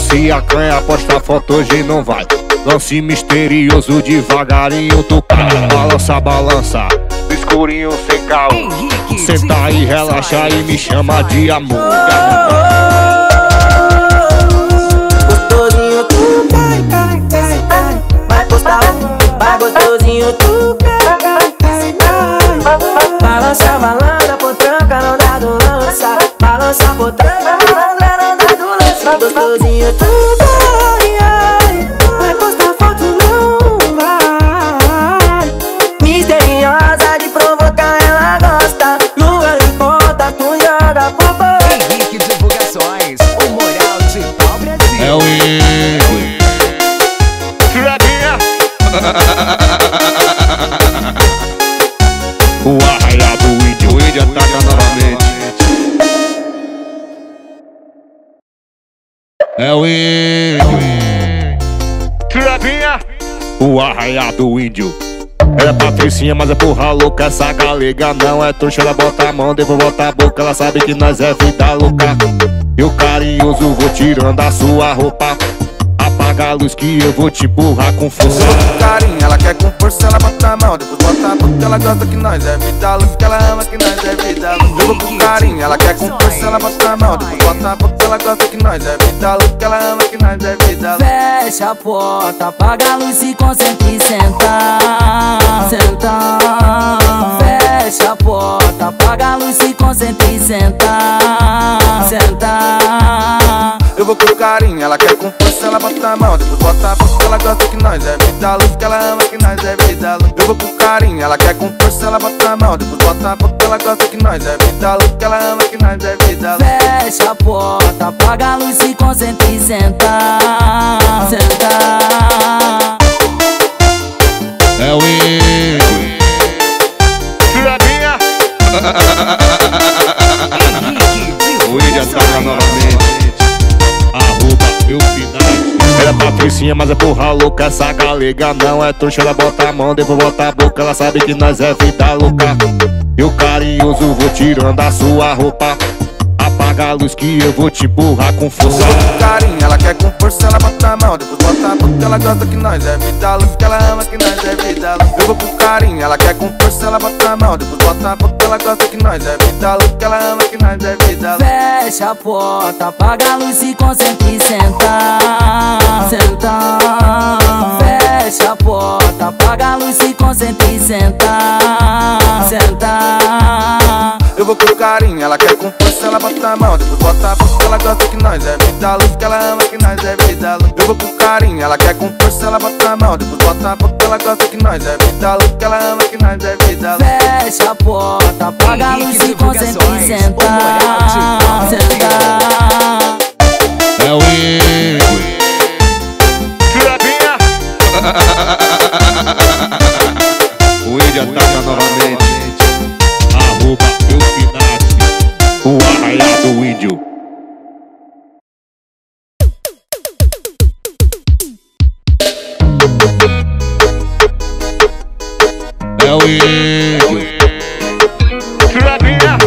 se acanha, posta foto hoje não vai. Lance misterioso devagarinho tu cai. Balança, balança, no escurinho sem caô. Senta e relaxa e me chama de amor. Gostosinho tu cai, cai, cai, cai. Vai postar, vai gostosinho tu cai, cai, cai, cai. Balança, balança, potranca, não dá do lança. Balança, potranca, não dá do lança. Gostosinho tu cai, ai. Vai postar foto, não vai. Misteriosa de provocar, ela gosta. Nunca importa, tu joga por fora. Henrique Divulgações, o Moral de Pau Brasil. É o Índio. Tiradinha. O arraial do Índio. O Índio ataca novamente. É o Índio. Tiradinha. O arraial do Índio. Ela é patricinha, mas é porra louca. Essa galega não é trouxa. Ela bota a mão, depois bota a boca. Ela sabe que nós é vida louca. Eu carinhoso vou tirando a sua roupa. Apaga a luz que eu vou te empurrar com força. Eu vou com carinho, ela quer com força. Ela bota a mão, depois bota a boca. Ela gosta que nós é vida louca. Que ela ama que nós é vida louca. Eu vou com carinho, ela quer com força. Ela bota a mão, depois bota a boca. Ela gosta que nós é vida louca. Que ela ama que nós é vida louca. Fecha a porta, apaga a luz e concentra e senta. Senta. Fecha a porta, apaga a luz e concentra e senta. Senta. Eu vou com carinho, ela quer com força. Ela bota a mão, depois bota a boca. Ela gosta que nós é vida louca. Que ela ama que nós é vida louca. Eu vou com carinho, ela quer com força. Ela bota a mão, depois bota a boca. Ela gosta que nós é vida louca. Que ela ama que nós é vida louca. Fecha a porta, apaga a luz e concentra e senta. Senta. É o Índio. Tiradinha. O Índio ataca novamente. Arroba meu final. Ela é patricinha, mas é porra louca. Essa galega não é trouxa. Ela bota a mão, depois bota a boca. Ela sabe que nós é vida louca. Eu carinhoso vou tirando a sua roupa. Apaga a luz que eu vou te empurrar com força. Eu vou com carinho, ela quer com força. Ela bota a mão, depois bota a boca. Ela gosta que nós é vida louca. Que ela ama que nós é vida louca. Eu vou com carinho, ela quer com força. Ela bota a mão, depois bota a boca. Ela gosta que nós é vida louca. Que ela ama que nós é vida louca. Fecha a porta, apaga a luz e concentra e senta. Senta. Fecha a porta, apaga a luz e concentra e senta. Senta. Eu vou com carinho, ela quer com força. Ela bota a mão, depois bota a boca. Ela gosta que nós é vida louca. Que ela ama que nós é vida louca. Eu vou com carinho, ela quer com força. Ela bota a mão, depois bota a boca. Ela gosta que nós é vida louca. Que ela ama que nós é vida louca. Fecha a porta, apaga a luz e concentra e senta. Senta. É o Índio. Tiradinha. O Índio ataca novamente. Arroba meu final. O arraial do Índio. É o Índio. Tiradinha.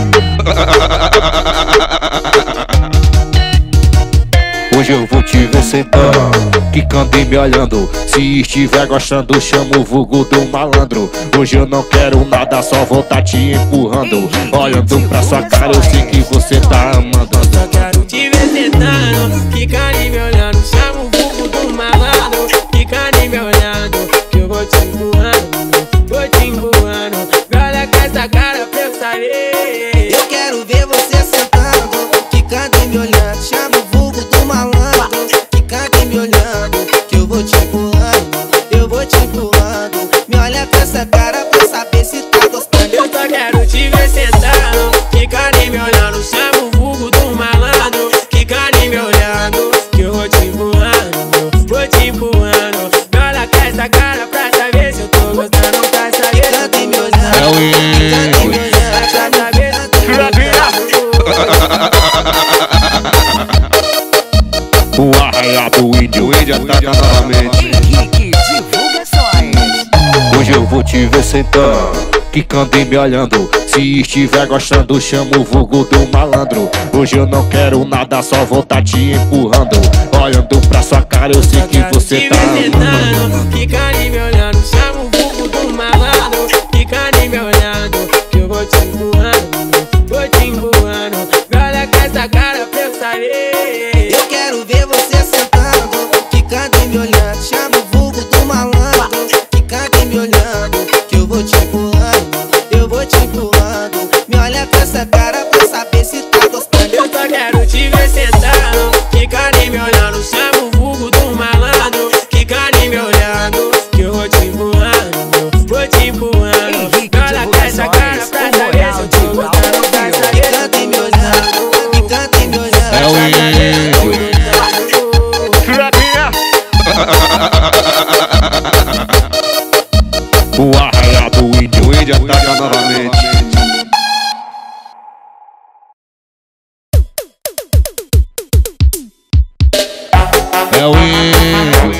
Hoje eu vou te ver sentando, quicando e me olhando. Se estiver gostando, chama o vulgo do malandro. Hoje eu não quero nada, só vou tá te empurrando. Olhando pra sua cara, eu sei que você tá amando. Só quero te ver sentando, quicando e me olhando. Chama o vulgo do malandro, quicando e me olhando. Que eu vou te empurrando, vou te empurrando. Me olha com essa cara pra eu saber. Eu quero ver você sentando, quicando e me olhando. Chama o vulgo do malandro, quicando e me olhando. Que eu vou te empurrando, eu vou te empurrando. Me olha com essa cara pra saber se tá gostando. Eu só quero te ver sentando, quicando e me olhando. Chama o vulgo do malandro, quicando e me olhando. Que eu vou te empurrando, vou te empurrando. Me olha com essa cara pra saber se eu tô gostando. Pra saber se eu tô Quicando e me olhando, É o quicando e me Índio. olhando. pra saber se eu tô O arraial do Índio. O Índio ataca novamente. Henrique Divulgações. Hoje eu vou te ver sentando, quicando e me olhando. Se estiver gostando, chama o vulgo do malandro. Hoje eu não quero nada, só vou tá te empurrando. Olhando pra sua cara, eu sei que você tá amando. Quicando e me olhando, chama o vulgo do malandro. Quicando e me olhando, que eu vou te empurrando, vou te empurrando. Olha com essa cara pra eu saber. Eu quero ver você sentando, quicando e me olhando. Chama o vulgo do malandro, quicando e me olhando, que eu vou te empurrando, eu vou te empurrando. Me olha com essa cara pra saber se tá gostando. Eu só quero te ver sentando, quicando e me olhando. Chama o vulgo do malandro, quicando e me olhando, que eu vou te empurrando, vou te empurrando. Olha com essa cara pra saber se eu tô gostando. Quicando e me olhando, quicando e me olhando. É o índio. O arraial do índio, o índio ataca novamente. É o índio.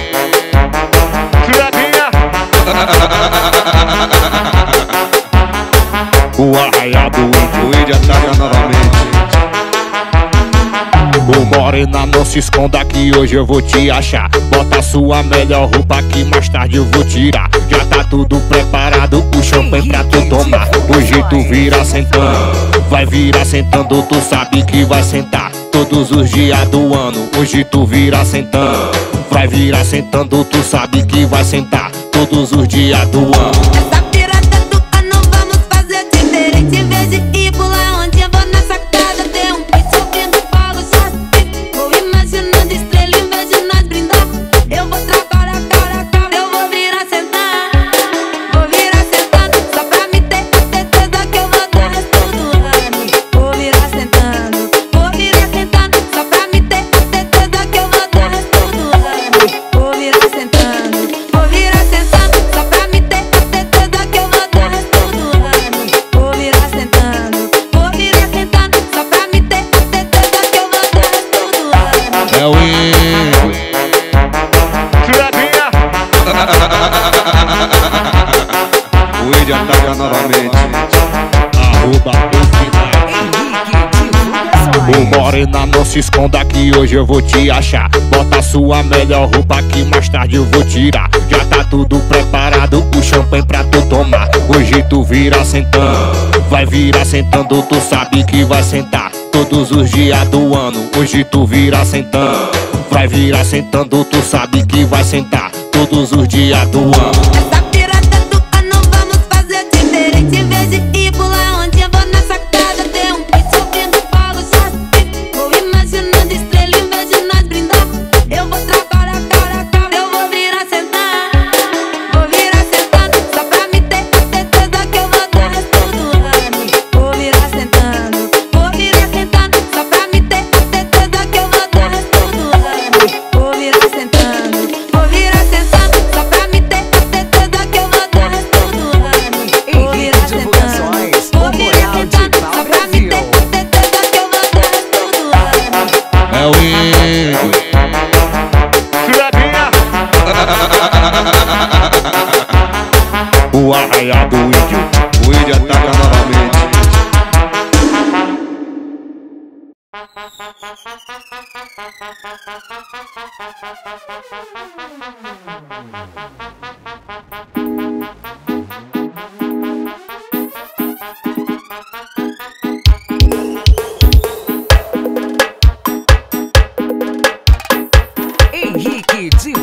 O arraial do índio, o índio ataca novamente. Ô morena, não se esconda que hoje eu vou te achar. Bota a sua melhor roupa que mais tarde eu vou tirar. Já tá tudo preparado, o champanhe pra tu tomar. Hoje tu vira sentando, vai virar sentando, tu sabe que vai sentar todos os dias do ano. Hoje tu vira sentando, vai virar sentando, tu sabe que vai sentar todos os dias do ano. Essa pirata do ano vamos fazer diferente. Em vez de ir pular onde eu vou na sacada, ter um kit subindo falo chassi. Vou imaginando estrela em vez de nós brindar. Eu vou trabalhar cara a cara, eu vou virar sentar. Vou virar sentando, só pra me ter a certeza que eu vou dar o resto do ano. Vou virar sentando, só pra me ter a certeza que eu vou dar o resto do ano. Vou virar sentando, só pra me ter a certeza que eu vou dar o resto do ano. Vou virar sentando, só pra me ter a certeza que eu vou dar o resto do ano. É o índio. O índio ataca novamente. Arroba Ô morena, não se esconda que hoje eu vou te achar. Bota a sua melhor roupa que mais tarde eu vou tirar. Já tá tudo preparado, o champanhe pra tu tomar. Hoje tu vira sentando, vai virar sentando, tu sabe que vai sentar todos os dias do ano. Hoje tu vira sentando, vai virar sentando, tu sabe que vai sentar todos os dias do ano. Essa pirata do ano vamos fazer diferente. Em vez de ir pular onde eu vou na sacada, ter um kit subindo falo chassi. Vou imaginando estrela em vez de nós brindar. Eu vou trabalhar cara a cara, eu vou virar sentar. Vou virar sentando, só pra me ter a certeza que eu vou dar o resto do ano. Vou virar sentando, só pra me ter a certeza que eu vou dar o resto do ano. Vou virar sentando, só pra me ter a certeza que eu vou dar o resto do ano. Vou virar sentando, só pra me ter a certeza que eu vou dar o resto do ano. É o índio. O arraial do índio, o índio ataca novamente. Henrique de